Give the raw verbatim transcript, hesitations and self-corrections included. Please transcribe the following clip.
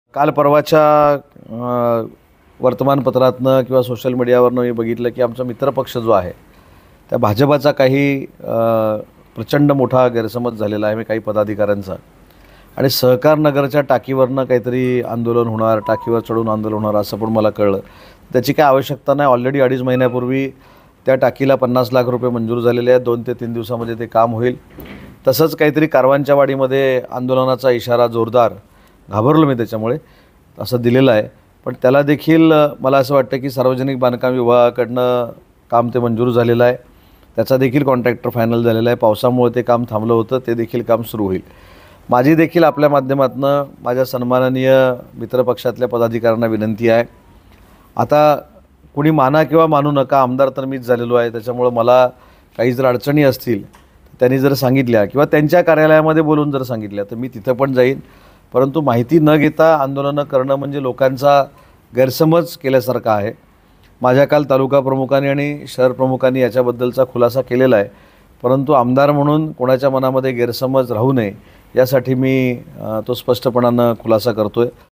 काल परवाच्या अ, वर्तमानपत्रातनं किंवा सोशल मीडियावरनं मी बघितलं की आमचा मित्रपक्ष जो आहे त्या भाजपाचा काही अ, प्रचंड मोठा गैरसमज झालेला आहे मी काही पदाधिकाऱ्यांचा आणि सहकार नगरच्या टाकीवरनं काहीतरी आंदोलन होणार, टाकीवर चढून आंदोलन होणार असं पण मला कळलं. त्याची काही आवश्यकता नाही. ऑलरेडी अडीच महिन्यापूर्वी त्या टाकीला पन्नास लाख रुपये मंजूर झालेले आहेत. दोन ते तीन दिवसामध्ये ते काम होईल. तसंच काहीतरी कारवांच्या वाडीमध्ये आंदोलनाचा इशारा जोरदार, घाबरलो मी त्याच्यामुळे, असं दिलेलं आहे. पण त्याला देखील मला असं वाटतं की सार्वजनिक बांधकाम विभागाकडनं काम ते मंजूर झालेलं आहे. त्याचा देखील कॉन्ट्रॅक्टर फायनल झालेला आहे. पावसामुळे ते काम थांबलं होतं, ते देखील काम सुरू होईल. माझी देखील आपल्या माध्यमातनं माझ्या सन्माननीय मित्रपक्षातल्या पदाधिकाऱ्यांना विनंती आहे, आता कुणी माना किंवा मानू नका, आमदार तर मीच झालेलो आहे. त्याच्यामुळं मला काही जर अडचणी असतील त्यांनी जर सांगितल्या किंवा त्यांच्या कार्यालयामध्ये बोलून जर सांगितल्या तर मी तिथं पण जाईन. परंतु माहिती न घेता आंदोलनं करणं म्हणजे लोकांचा गैरसमज केल्यासारखं आहे. माझ्या काल तालुका प्रमुखांनी आणि शहर प्रमुखांनी याच्याबद्दलचा खुलासा केलेला आहे. परंतु आमदार म्हणून कोणाच्या मनामध्ये गैरसमज राहू नये यासाठी मी तो स्पष्टपणानं खुलासा करतो आहे.